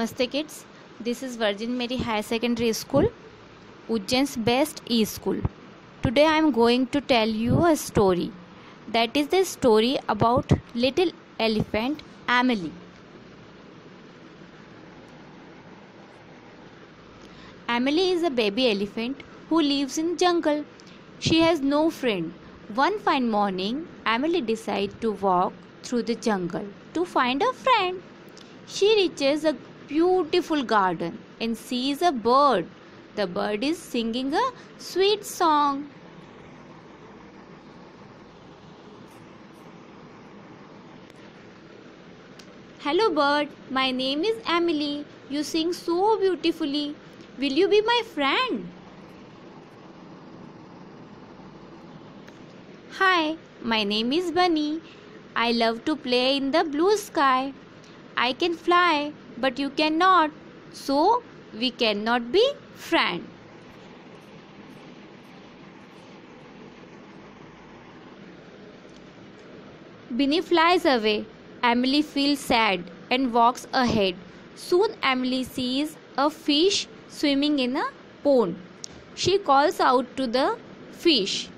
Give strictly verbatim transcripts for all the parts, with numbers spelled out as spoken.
Namaste kids, this is Virgin Mary High Secondary School, Ujjain's best e-school. Today I am going to tell you a story. That is the story about little elephant Emily. Emily is a baby elephant who lives in jungle. She has no friend. One fine morning, Emily decides to walk through the jungle to find a friend. She reaches a beautiful garden and sees a bird. The bird is singing a sweet song. Hello bird, my name is Emily. You sing so beautifully. Will you be my friend? Hi, my name is Bunny. I love to play in the blue sky. I can fly, but you cannot. So, we cannot be friends. Bunny flies away. Emily feels sad and walks ahead. Soon Emily sees a fish swimming in a pond. She calls out to the fish.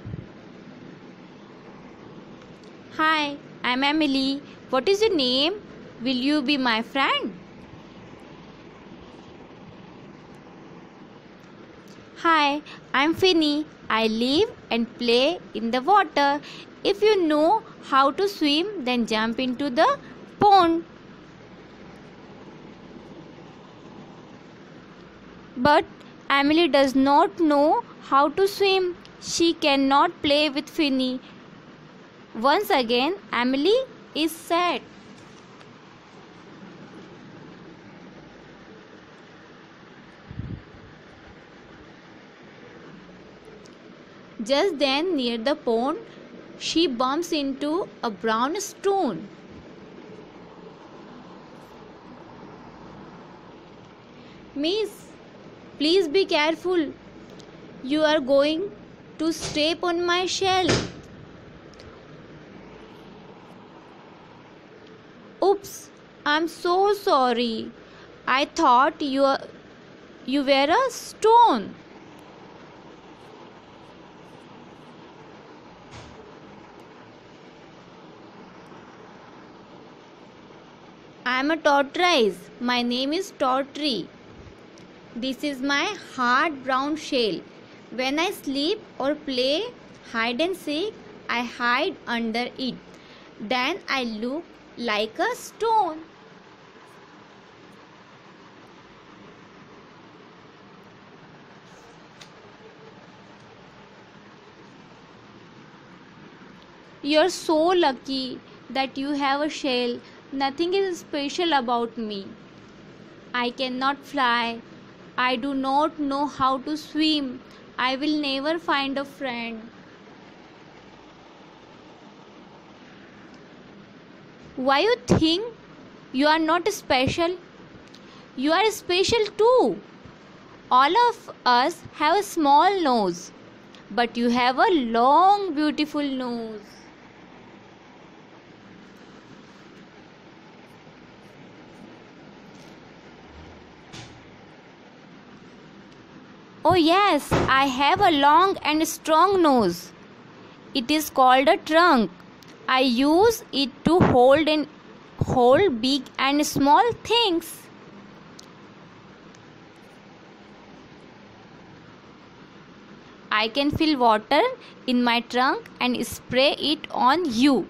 Hi, I'm Emily. What is your name? Will you be my friend? Hi, I'm Finny. I live and play in the water. If you know how to swim, then jump into the pond. But Emily does not know how to swim. She cannot play with Finny. Once again, Emily is sad. Just then, near the pond, she bumps into a brown stone. Miss, please be careful. You are going to step on my shell. Oops, I'm so sorry. I thought you, are, you were a stone. I am a tortoise. My name is Tortoise. This is my hard brown shell. When I sleep or play hide and seek, I hide under it. Then I look like a stone. You are so lucky that you have a shell. Nothing is special about me. I cannot fly. I do not know how to swim. I will never find a friend. Why you think you are not special? You are special too. All of us have a small nose, but you have a long, beautiful nose. Oh yes, I have a long and strong nose. It is called a trunk. I use it to hold and hold big and small things. I can fill water in my trunk and spray it on you.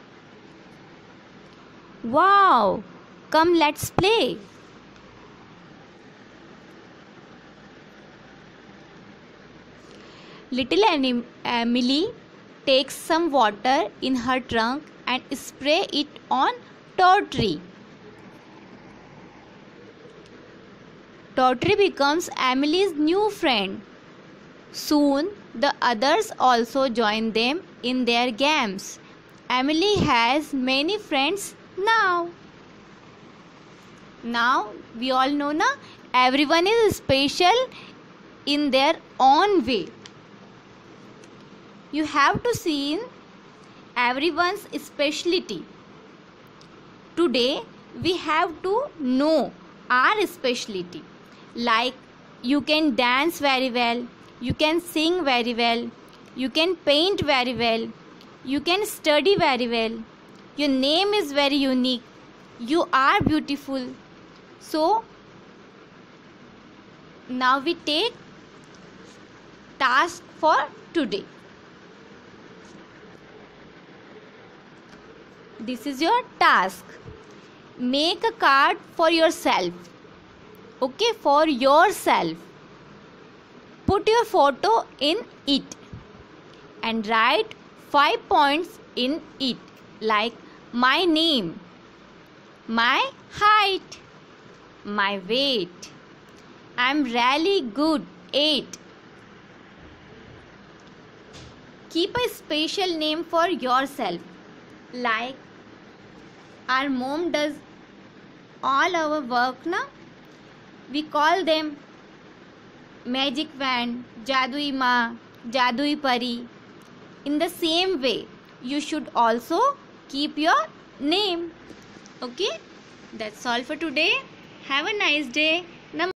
Wow! Come, let's play. Little Emily takes some water in her trunk and spray it on Tortoise. Tortoise becomes Emily's new friend. Soon, the others also join them in their games. Emily has many friends now. Now, we all know na, everyone is special in their own way. You have to see everyone's specialty. Today we have to know our specialty. Like you can dance very well, you can sing very well, you can paint very well, you can study very well. Your name is very unique. You are beautiful. So now we take task for today. This is your task. Make a card for yourself. Okay, for yourself. Put your photo in it and write five points in it, like my name, my height, my weight, I'm really good at. Keep a special name for yourself, like our mom does all our work na. We call them magic wand, jadui ma, jadui pari. In the same way, you should also keep your name. Okay, that's all for today. Have a nice day. Namaste.